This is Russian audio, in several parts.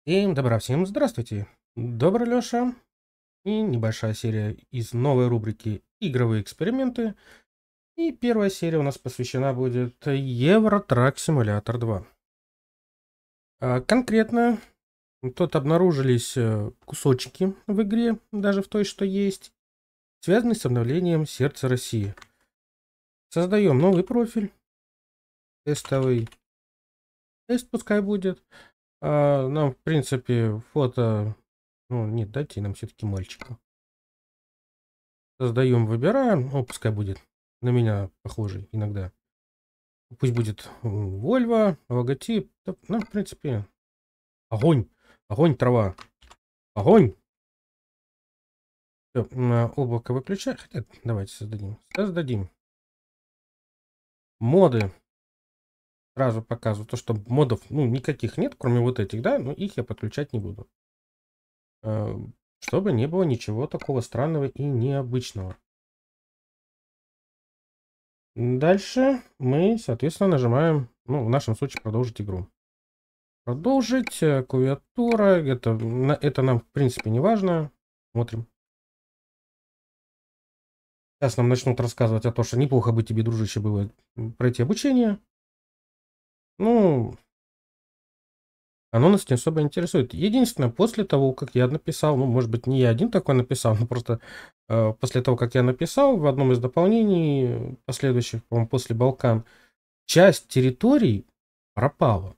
Всем здравствуйте. Добрый Лёша. И небольшая серия из новой рубрики «Игровые эксперименты». И первая серия у нас посвящена будет Euro Truck Simulator 2. Конкретно тут обнаружились кусочки в игре, даже в той, что есть, связанные с обновлением Сердца России. Создаем новый профиль, тестовый. Тест пускай будет. Нам, в принципе, фото... Ну, нет, дайте нам все-таки мальчика. Создаем, выбираем. О, пускай будет на меня похожий иногда. Пусть будет Volvo, логотип. Ну, в принципе, огонь. Огонь, трава. Огонь. Всё, облако выключать. Хотя, давайте создадим. Создадим. Моды. Сразу показываю то, что модов, ну, никаких нет, кроме вот этих, да, но их я подключать не буду. Чтобы не было ничего такого странного и необычного. Дальше мы, соответственно, нажимаем, ну, в нашем случае, продолжить игру. Продолжить, клавиатура, это нам, в принципе, не важно. Смотрим. Сейчас нам начнут рассказывать о том, что неплохо бы тебе, дружище, было пройти обучение. Ну, оно нас не особо интересует. Единственное, после того, как я написал, ну, может быть, не я один такой написал, но просто после того, как я написал, в одном из дополнений последующих, по-моему, после Балкан, часть территорий пропала.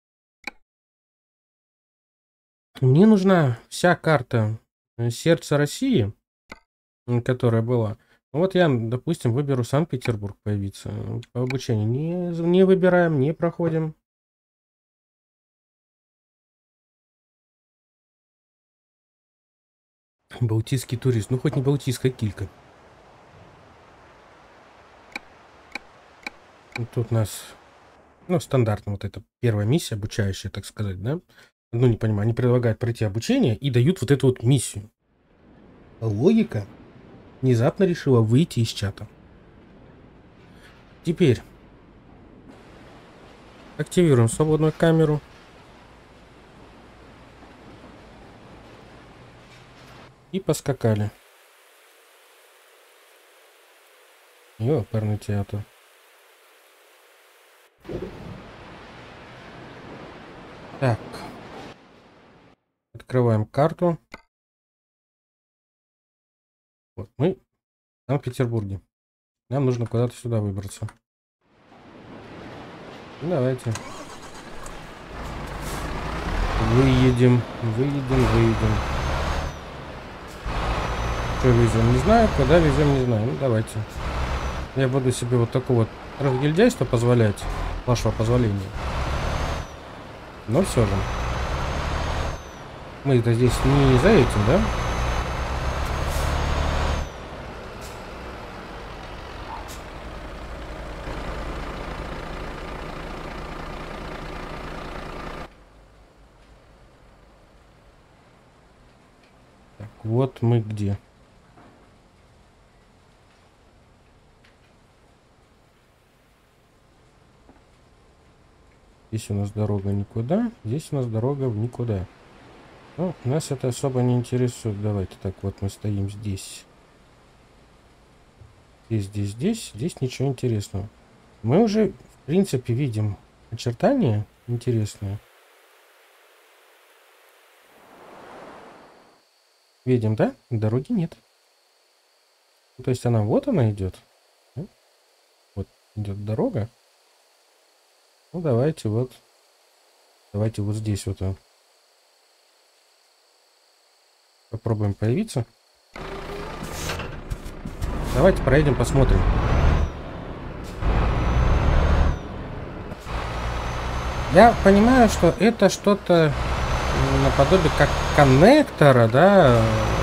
Мне нужна вся карта Сердца России, которая была. Вот я, допустим, выберу Санкт-Петербург появиться по обучению. Не выбираем, не проходим. Балтийский турист. Ну, хоть не балтийская килька. Тут у нас, ну, стандартно вот это первая миссия, обучающая, так сказать, да? Ну, не понимаю, они предлагают пройти обучение и дают вот эту вот миссию. Логика внезапно решила выйти из чата. Теперь активируем свободную камеру. И поскакали. Ёперный театр. Так. Открываем карту. Вот мы в Санкт-Петербурге. Нам нужно куда-то сюда выбраться. Давайте. Выедем. Что везем, не знаю. Куда везем, не знаю. Ну, давайте. Я буду себе вот такое вот разгильдяйство позволять. Вашего позволения. Но все же. Мы-то здесь не за этим, да? Так, вот мы где. Здесь у нас дорога никуда. Здесь у нас дорога в никуда. Ну, нас это особо не интересует. Давайте так, вот мы стоим здесь. Здесь ничего интересного. Мы уже, в принципе, видим очертания интересные. Видим, да? Дороги нет. То есть вот она идет. Вот идет дорога. Ну, давайте вот здесь вот попробуем появиться. Давайте проедем, посмотрим. Я понимаю, что это что-то наподобие как коннектора, да,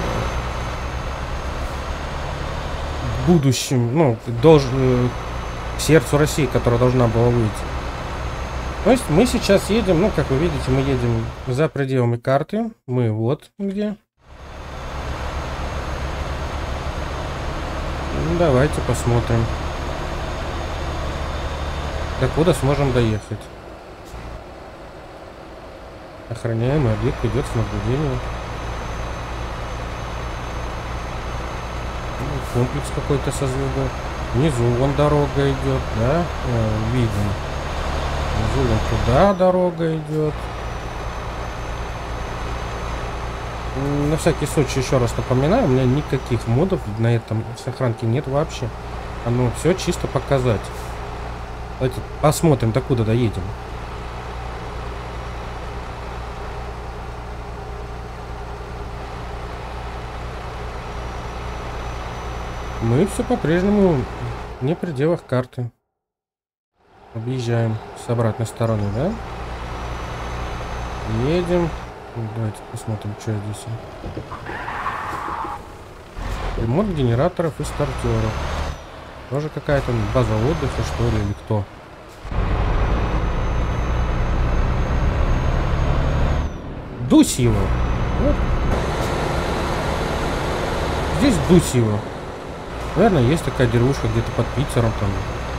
в будущем, ну, к Сердцу России, которая должна была выйти. То есть мы сейчас едем, ну, как вы видите, мы едем за пределами карты. Мы вот где. Ну, давайте посмотрим, до куда сможем доехать. Охраняемый объект идет с наблюдением. Комплекс какой-то созвездный. Внизу вон дорога идет, да? Видим. Внизу вон туда дорога идет. На всякий случай еще раз напоминаю, у меня никаких модов на этом сохранке нет вообще. Оно все чисто показать. Давайте посмотрим, докуда доедем. Мы все по-прежнему не в пределах карты. Объезжаем с обратной стороны, да? Едем. Давайте посмотрим, что здесь. Ремонт генераторов и стартеров. Тоже какая-то база отдыха, что ли, или кто? Дусьево. Вот. Здесь Дусьево. Наверное, есть такая деревушка где-то под Питером там.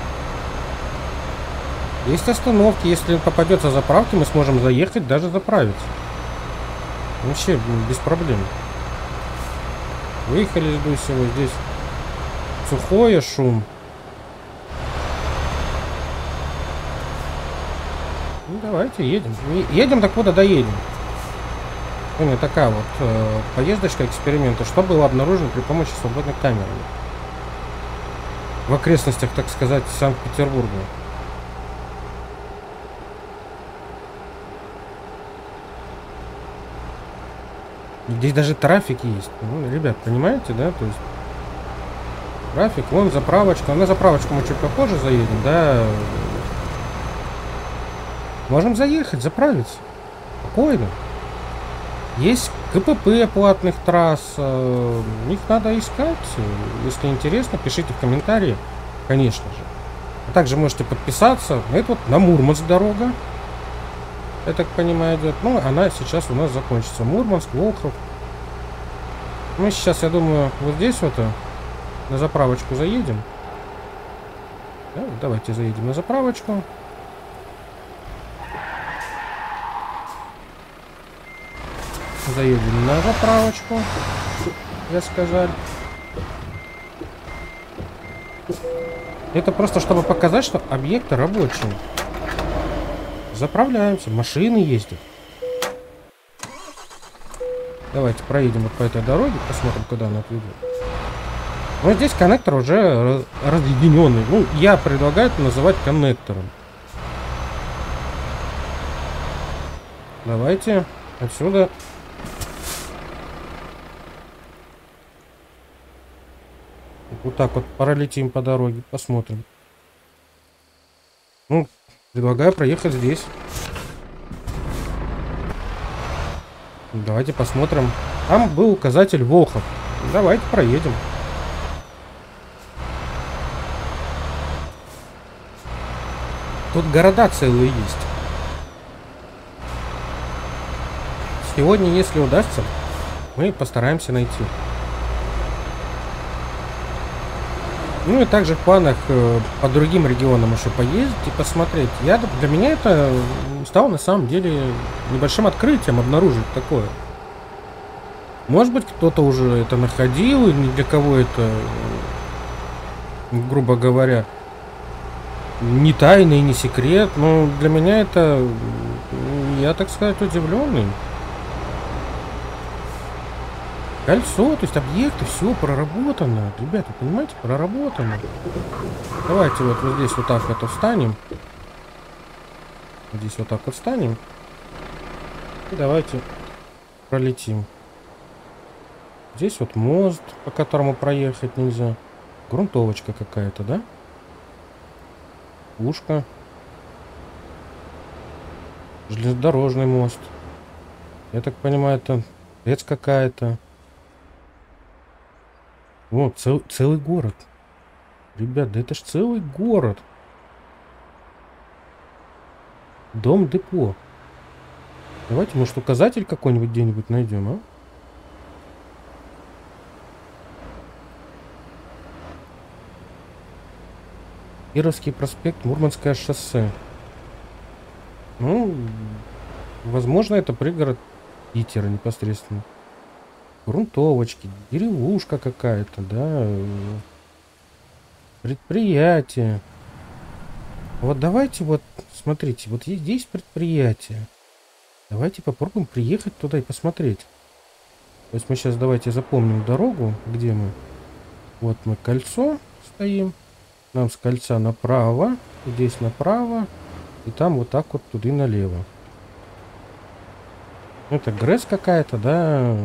Есть остановки. Если попадется заправки, мы сможем заехать, даже заправиться. Вообще без проблем. Выехали из Дусьева. Здесь сухое, шум. Ну, давайте едем. Едем, так куда доедем. У меня такая вот поездочка эксперимента. Что было обнаружено при помощи свободной камеры в окрестностях, так сказать, Санкт-Петербурга. Здесь даже трафик есть. Ну, ребят, понимаете, да? То есть трафик, вон заправочка. На заправочку мы чуть попозже заедем, да? Можем заехать, заправиться. Спокойно. Есть КПП платных трасс. Их надо искать. Если интересно, пишите в комментарии, конечно же. А также можете подписаться. Это вот на Мурманск дорога. Я так понимаю, идет. Ну, она сейчас у нас закончится. Мурманск, Волхов. Мы сейчас, я думаю, вот здесь вот на заправочку заедем. Да, давайте заедем на заправочку. Заедем на заправочку, я сказал. Это просто чтобы показать, что объекты рабочие. Заправляемся, машины ездят. Давайте проедем вот по этой дороге, посмотрим, куда она отведет. Вот здесь коннектор уже разъединенный. Ну, я предлагаю это называть коннектором. Давайте отсюда. Вот так вот пролетим по дороге, посмотрим. Ну, предлагаю проехать здесь. Давайте посмотрим. Там был указатель Волхов. Давайте проедем. Тут города целые есть. Сегодня, если удастся, мы постараемся найти. Ну и также в планах по другим регионам еще поездить и посмотреть. Для меня это стало на самом деле небольшим открытием обнаружить такое. Может быть, кто-то уже это находил, и ни для кого это, грубо говоря, не тайна и не секрет. Но для меня это, я, так сказать, удивленный. Кольцо, то есть объекты, все проработано. Ребята, понимаете, проработано. Давайте вот здесь вот так вот встанем. Здесь вот так вот встанем. И давайте пролетим. Здесь вот мост, по которому проехать нельзя. Грунтовочка какая-то, да? Пушка. Железнодорожный мост. Я так понимаю, это ТЭЦ какая-то. Вот, целый город. Ребят, да это ж целый город. Дом-депо. Давайте, может, указатель какой-нибудь где-нибудь найдем, а? Кировский проспект, Мурманское шоссе. Ну, возможно, это пригород Питера непосредственно. Грунтовочки, деревушка какая-то, да, предприятие. Вот давайте вот, смотрите, вот здесь предприятие. Давайте попробуем приехать туда и посмотреть. То есть мы сейчас давайте запомним дорогу, где мы. Вот мы кольцо стоим. Нам с кольца направо, здесь направо, и там вот так вот туда налево. Это ГРЭС какая-то, да.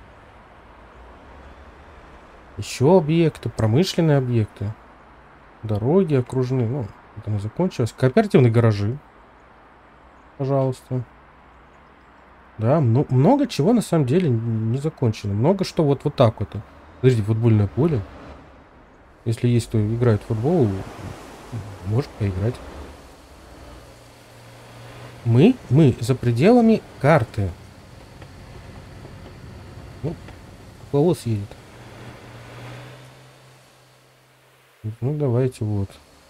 Еще объекты, промышленные объекты. Дороги окружные. Ну, это не закончилось. Кооперативные гаражи. Пожалуйста. Да, много чего на самом деле не закончено. Много что вот так вот. Подождите, футбольное поле. Если есть, кто играет в футбол, может поиграть. Мы за пределами карты. Ну, полос едет. Ну, давайте вот.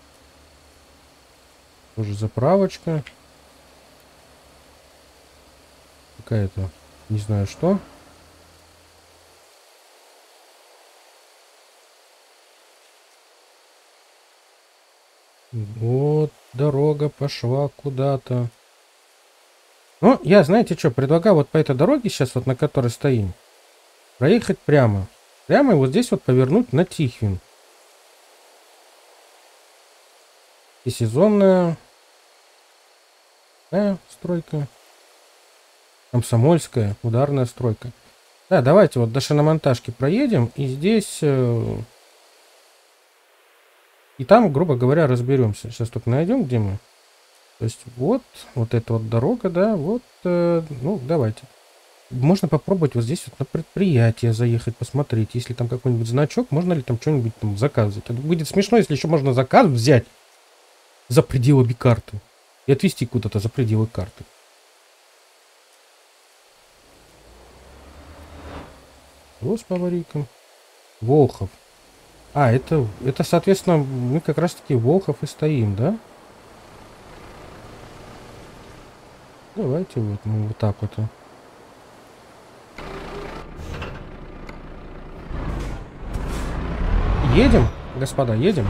Тоже заправочка. Какая-то, не знаю что. Вот дорога пошла куда-то. Ну, я, знаете что, предлагаю вот по этой дороге сейчас, вот на которой стоим, проехать прямо. Прямо и вот здесь вот повернуть на Тихвин. И сезонная стройка. Комсомольская, ударная стройка. Да, давайте вот до шиномонтажки проедем. И здесь... И там, грубо говоря, разберемся. Сейчас только найдем, где мы. То есть вот эта вот дорога, да, вот, ну, давайте. Можно попробовать вот здесь вот на предприятие заехать, посмотреть. Если там какой-нибудь значок, можно ли там что-нибудь там заказывать. Это будет смешно, если еще можно заказ взять за пределами карты. И отвезти куда-то за пределы карты. С повариком. Волхов. А, это, соответственно, мы как раз-таки Волхов и стоим, да? Давайте вот, ну, вот так вот. Едем, господа, едем.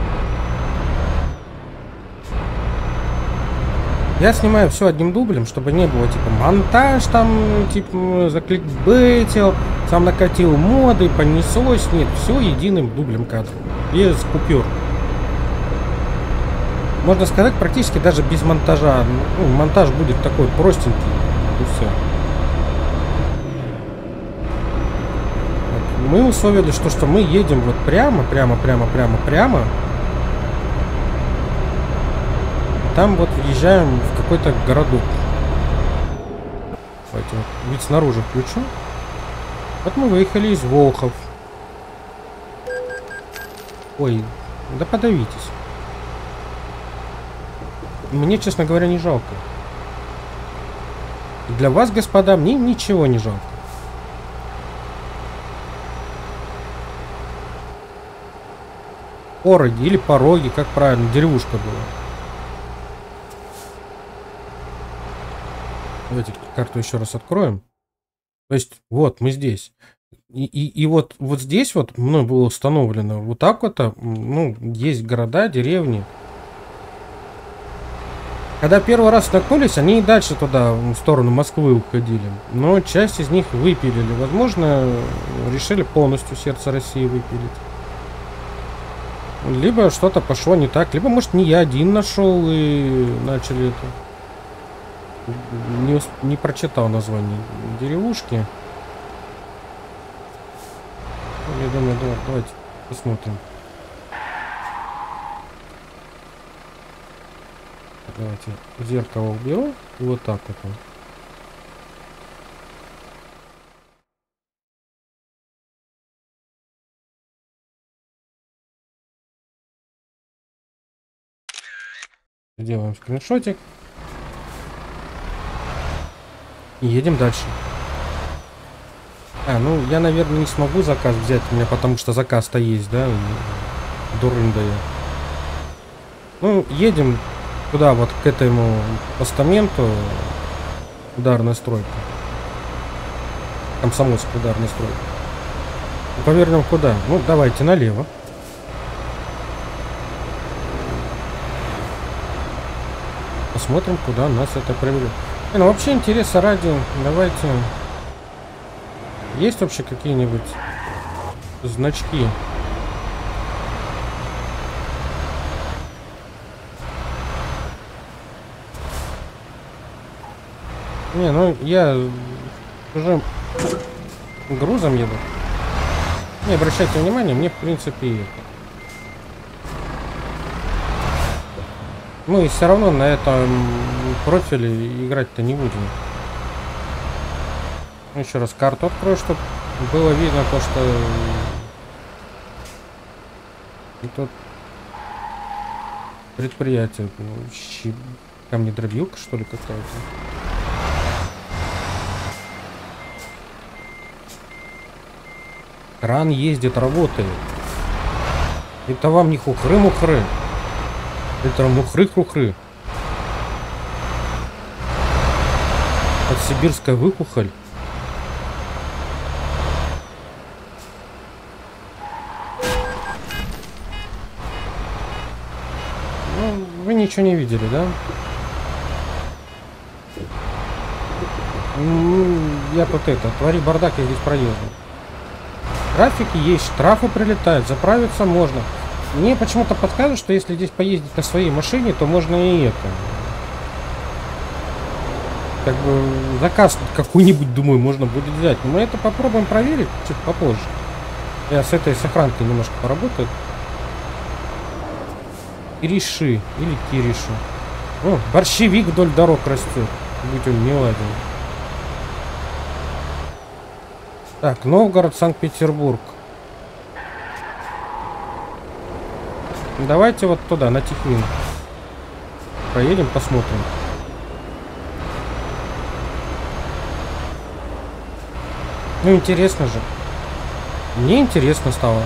Я снимаю все одним дублем, чтобы не было, типа, монтаж там, типа, закликбейтил, сам накатил моды, понеслось. Нет, все единым дублем кадром, без купюр. Можно сказать, практически даже без монтажа. Ну, монтаж будет такой простенький, и все. Мы условились, что мы едем вот прямо. Там вот въезжаем в какой-то городок. Давайте вот вид снаружи включу. Вот мы выехали из Волхов. Ой, да подавитесь. Мне, честно говоря, не жалко. Для вас, господа, мне ничего не жалко. Пороги или пороги, как правильно, деревушка была. Давайте карту еще раз откроем. То есть, вот, мы здесь. И вот здесь вот мной было установлено вот так вот, ну, есть города, деревни. Когда первый раз столкнулись, они и дальше туда, в сторону Москвы уходили. Но часть из них выпилили. Возможно, решили полностью сердце России выпилить. Либо что-то пошло не так, либо, может, не я один нашел и начали это... Не прочитал название деревушки. Я думаю, давайте посмотрим. Давайте зеркало уберу. И вот так вот. Делаем скриншотик. И едем дальше. Ну я, наверное, не смогу заказ взять у меня, потому что заказ-то есть, да? Дурында я. Ну, едем туда, вот к этому постаменту. Ударная стройка. Комсомольская ударная стройка. Повернем куда? Ну, давайте налево. Посмотрим, куда нас это приведет. Ну, вообще, интереса ради, давайте... Есть вообще какие-нибудь значки? Не, ну, я уже грузом еду. Не обращайте внимания, мне, в принципе, это. Мы все равно на этом профиле играть-то не будем. Еще раз карту открою, чтобы было видно то, что и тут предприятие. Камнедробилка, что ли, какая-то. Кран ездит, работает. Это вам не хухры-мухры. Это мухры-хухры. Это сибирская выхухоль. Ну, вы ничего не видели, да? Я тут это, твори бардак, я здесь проеду. Трафики есть, штрафы прилетают, заправиться можно. Мне почему-то подсказывают, что если здесь поездить на своей машине, то можно и это. Как бы заказ какой-нибудь, думаю, можно будет взять. Но мы это попробуем проверить чуть попозже. Я с этой сохранкой немножко поработаю. Кириши или Кириши. О, борщевик вдоль дорог растет. Будь он не ладен. Так, Новгород, Санкт-Петербург. Давайте вот туда, на Тихвин. Проедем, посмотрим. Ну, интересно же. Мне интересно стало.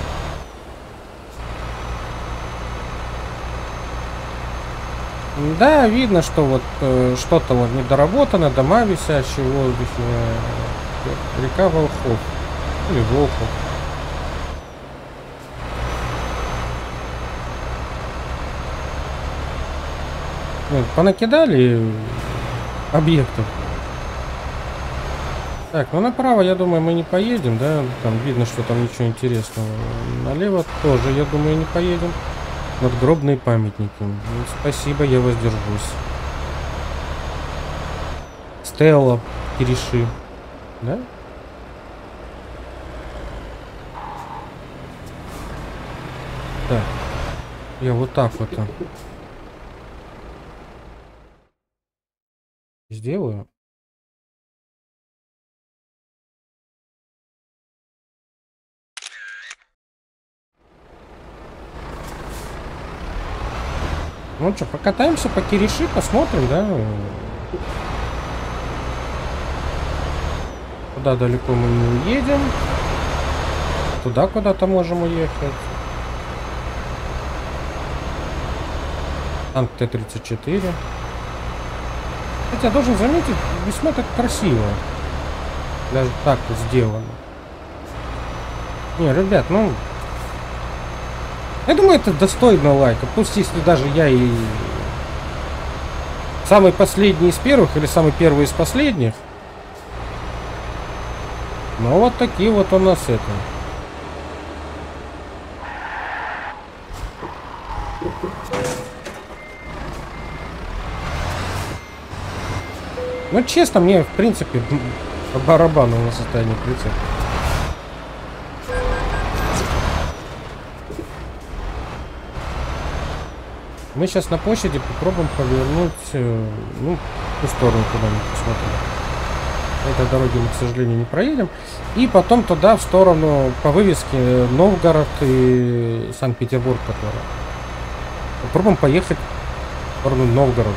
Да, видно, что вот что-то вот недоработано, дома висящие в воздухе. Река Волхов. Или Волхов. Понакидали объектов. Так, ну направо, я думаю, мы не поедем, да? Там видно, что там ничего интересного. Налево тоже, я думаю, не поедем. Надгробные памятники. Ну, спасибо, я воздержусь. Стелла, Кириши. Да? Так. Я вот так вот сделаю. Ну что, покатаемся по Кириши, посмотрим, да? Куда далеко мы не уедем. Туда куда-то можем уехать. Танк Т-34. Хотя, должен заметить, весьма так красиво. Даже так вот сделано. Не, ребят, ну... Я думаю, это достойно лайка. Пусть если даже я и... Самый последний из первых, или самый первый из последних. Ну, вот такие вот у нас это... Ну, честно, мне, в принципе, по барабану на состояние прицепа. Мы сейчас на площади попробуем повернуть, ну, в ту сторону куда-нибудь посмотрим. Этой дороги мы, к сожалению, не проедем. И потом туда, в сторону, по вывеске, Новгород и Санкт-Петербург, который. Попробуем поехать в сторону Новгорода.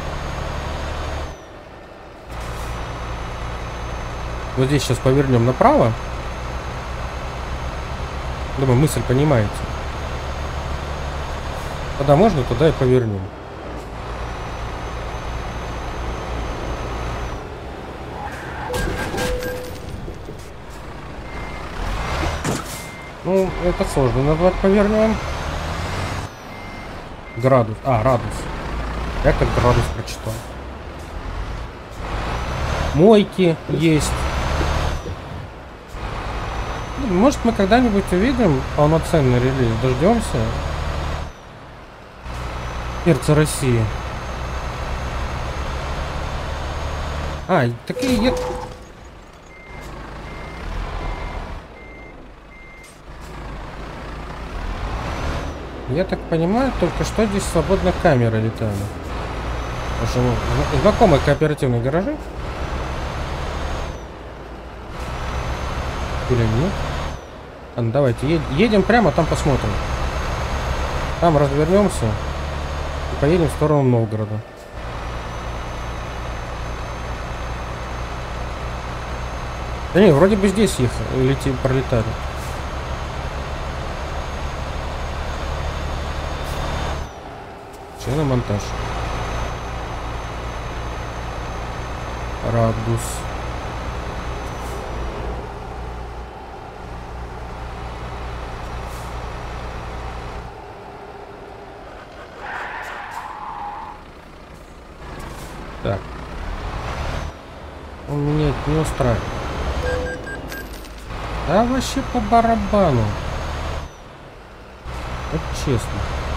Вот здесь сейчас повернем направо. Думаю, мысль понимаете. Когда можно, туда и повернем. Ну, это сложно назвать, повернем. Градус. А, радус. Я как градус прочитал. Мойки есть. Может, мы когда-нибудь увидим полноценный релиз. Дождемся. Сердце России. А, такие... Я так понимаю, только что здесь свободно камеры летали. Потому что знакомые кооперативные гаражи. Или нет? Ладно, давайте едем прямо, там посмотрим. Там развернемся и поедем в сторону Новгорода. Да не, вроде бы здесь их пролетали. Шиномонтаж. Радус. Так. Он меня это не устраивает. Да вообще по барабану. Вот честно.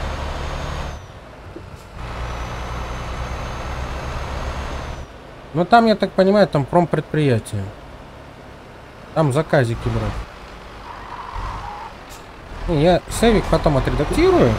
Но там, я так понимаю, там промпредприятие. Там заказики брать. Я сейвик потом отредактирую.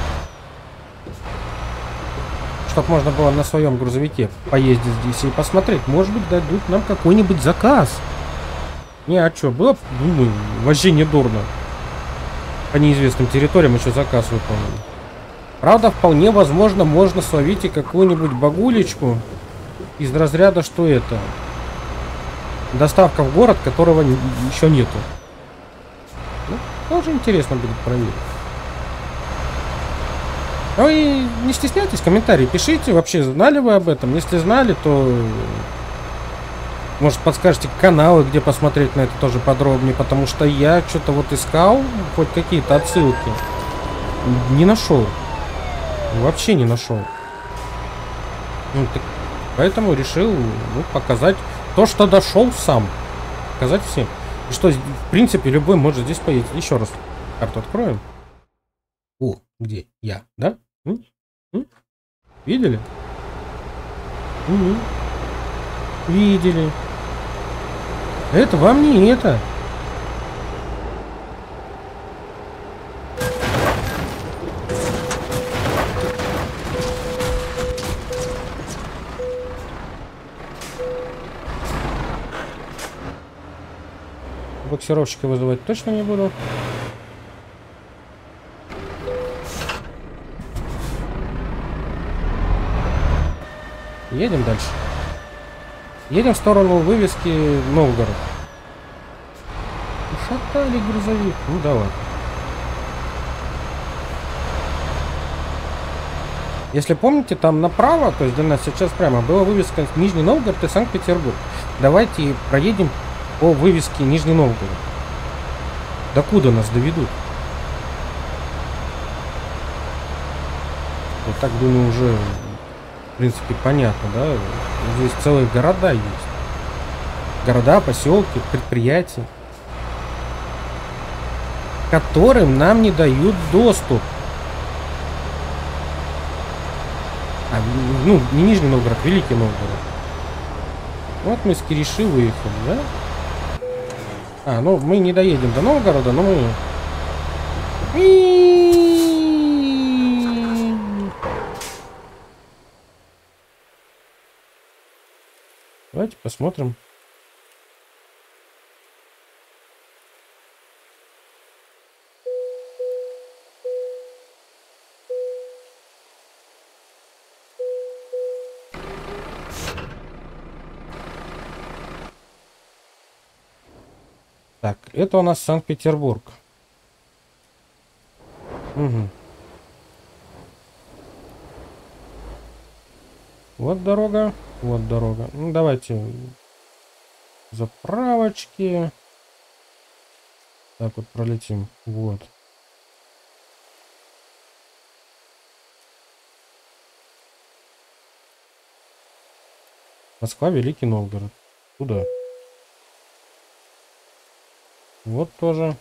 Чтобы можно было на своем грузовике поездить здесь и посмотреть. Может быть, дадут нам какой-нибудь заказ. Не, а что, было, думаю, вообще не дурно. По неизвестным территориям еще заказ выполнен. Правда, вполне возможно, можно словить и какую-нибудь багулечку из разряда, что это доставка в город, которого еще нету. Ну, тоже интересно будет проверить. Ну и не стесняйтесь, комментарии пишите, вообще знали вы об этом. Если знали, то может подскажете каналы, где посмотреть на это тоже подробнее, потому что я что-то вот искал хоть какие-то отсылки, не нашел, вообще не нашел. Ну, так, поэтому решил показать то, что дошел сам, показать всем, и что в принципе любой может здесь поездить. Еще раз карту откроем. О, где я, да? Видели? Видели. Это вам не это. Боксировщика вызывать точно не буду. Едем дальше. Едем в сторону вывески Новгород. Ушатали грузовик. Ну давай. Если помните, там направо, то есть для нас сейчас прямо, была вывеска Нижний Новгород и Санкт-Петербург. Давайте проедем по вывеске Нижний Новгород. Докуда нас доведут? Вот так, думаю, уже в принципе понятно, да? Здесь целые города есть. Города, поселки, предприятия, которым нам не дают доступ. Ну, не Нижний Новгород, Великий Новгород. Вот мы с Кириши выехали, да? А, ну мы не доедем до Новгорода, но мы... Давайте посмотрим. Так, это у нас Санкт-Петербург. Угу. Вот дорога, вот дорога. Ну, давайте заправочки. Так вот пролетим. Вот. Москва, Великий Новгород. Туда. Вот тоже.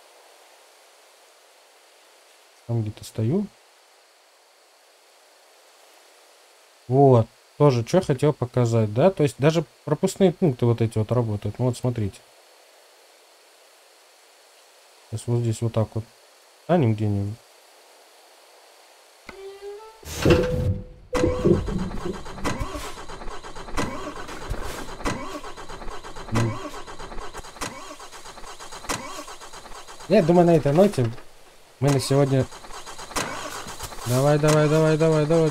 Там где-то стою. Вот. Тоже, что хотел показать, да? То есть даже пропускные пункты вот эти вот работают. Ну вот смотрите. Сейчас вот здесь вот так вот станем где-нибудь. Я думаю, на этой ноте мы на сегодня... Давай, давай, давай, давай, давай.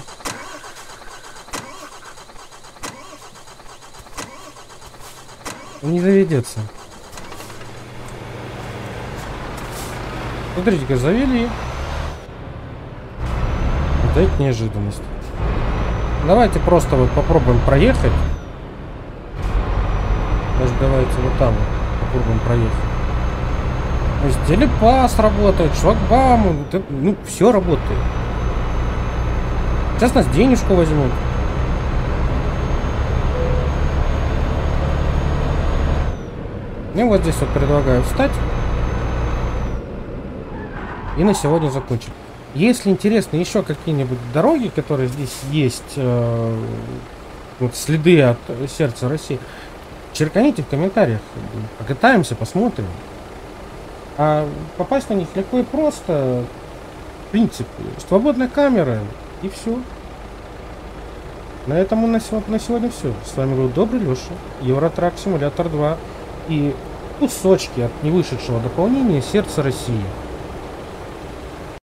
Не заведется. Смотрите-ка, завели. Вот это неожиданность. Давайте просто вот попробуем проехать. Даже давайте вот там вот попробуем проехать. То есть телепас работает, шлагбаум, ну все работает. Сейчас нас денежку возьмут. И вот здесь вот предлагаю встать. И на сегодня закончить. Если интересны еще какие-нибудь дороги, которые здесь есть, вот следы от сердца России, черканите в комментариях. Покатаемся, посмотрим. А попасть на них легко и просто. В принципе, свободная камера и все. На этом на сегодня все. С вами был Добрый Леша, Евротрак Симулятор 2 и кусочки от невышедшего дополнения Сердца России.